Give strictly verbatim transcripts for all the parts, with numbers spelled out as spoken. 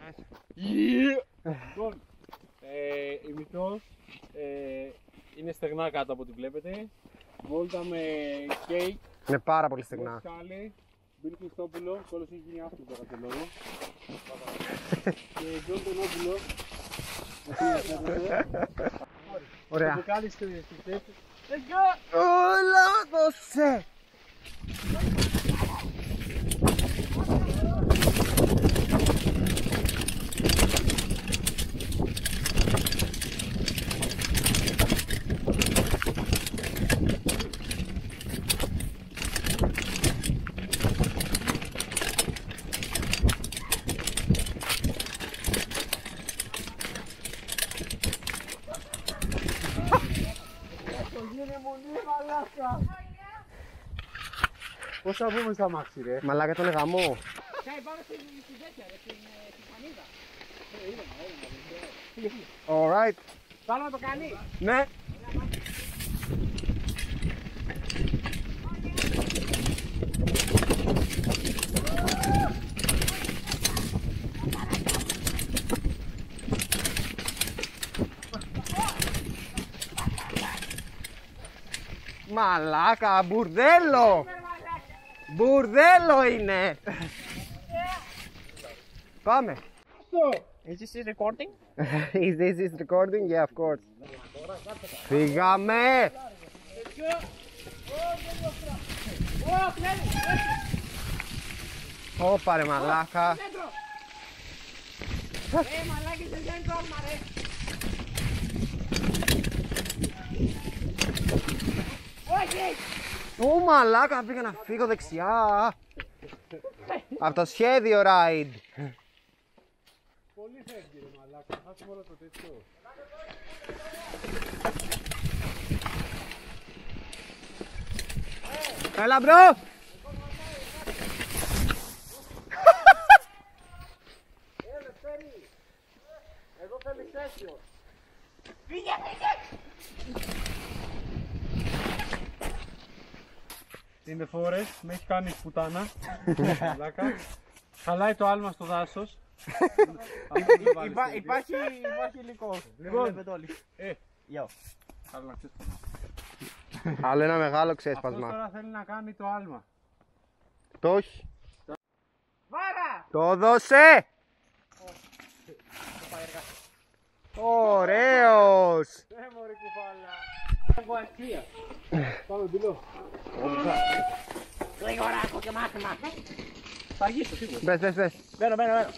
Λοιπόν, η μυθός είναι στεγνά κάτω από ό,τι βλέπετε. Βόλτα με κέικ. Είναι πάρα πολύ στεγνά. Σκάλι, Μπιλ Χριστόπουλο, κόλλος έχει γίνει αυτό τώρα το λόγο. Και Τζον Τονόπουλο. Ωραία. Το μπουκάλι στη θέση. Let's go! Όλα δώσε! Πώς θα βγούμε στα μάξι ρε? Μαλάκα τον γαμό. Κάει πάνω στη τέτοια ρε, στην πανίδα. Alright. Πάνω να το κάνει. Ναι. Μαλάκα, μπουρδέλο! Μπουρδέλο είναι! Πάμε! Is this recording? Is this is recording? Yeah, of course. Φύγαμε! Ωπα ρε μαλάκα! Ε, μαλάκες δεν είναι τόρμα ρε. Όχι! Ω μαλάκα, πήγα να φύγω δεξιά! Από το σχέδιο ride! Πολύ φεύγει ρε μαλάκα, χάσουμε όλο το τέτοιο. Έλα μπρο! Έλα φέρει! Εδώ θέλει σέσιο. Φύγε, φύγε! Είναι φορές, με έχει κάνει πουτάνα. Μαλάκα. Χαλάει το άλμα στο δάσος. Υπάρχει, υπάρχει υλικό. Βλέπετε όλοι. Ε, Γεια. Άλλο να ξέρεις. Άλλο ένα μεγάλο Αυτός ξέσπασμα. τώρα θέλει να κάνει το άλμα. Το όχι. Βάρα! Το δώσε! Ωραίος! Ε, μωρή κουφάλα. Έχω αρχεία. Πάμε μπιλό. Γρήγορα, και μάθημα. Θα αργήσω σίγουρα. Μπες, μπες, μπες. Μπαίνω, μπαίνω, μπαίνω.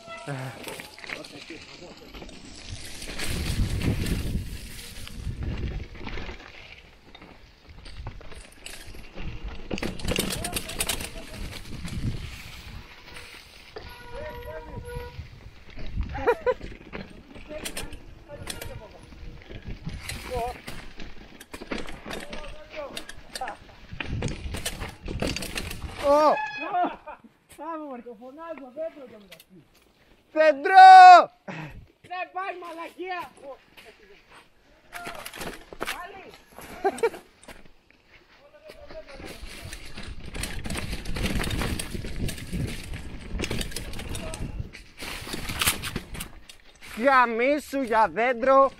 Ω! Πάμε μωρέ, το φωνάζω, δέντρο το μεταξύ. Δέντρο! Δεν πάει μαλακία. Πάλι. Γαμίσου για δέντρο!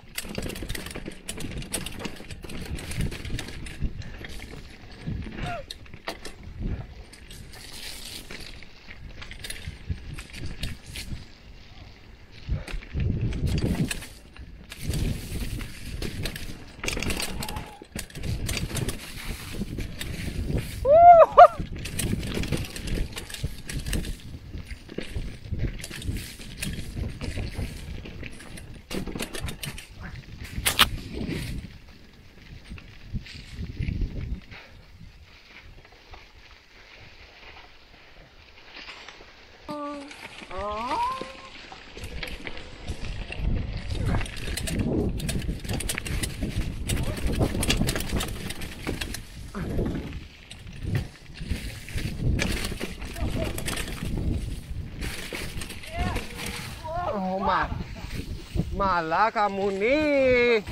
Ω, μα... Μαλάκα μουνί!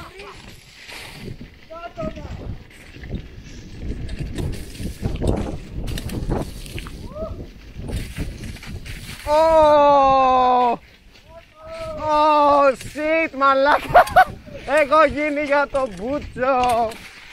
Ω! shit, μαλάκα. Έχω γίνει για το μπούτσο.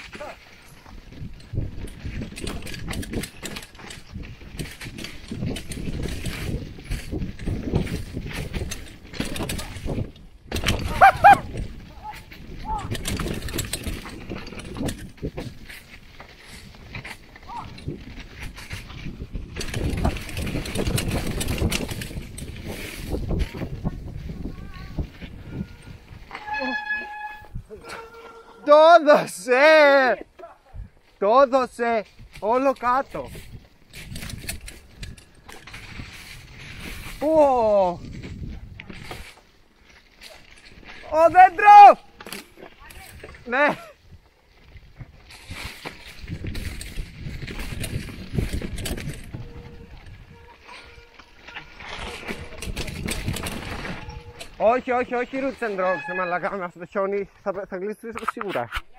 Το έδωσε! Το έδωσε όλο κάτω. Ω! Ο δέντρο! Ναι! Όχι, όχι, όχι, roots and drops, μαλάκα, με αυτό το χιόνι θα, θα γλιστρήσω σίγουρα.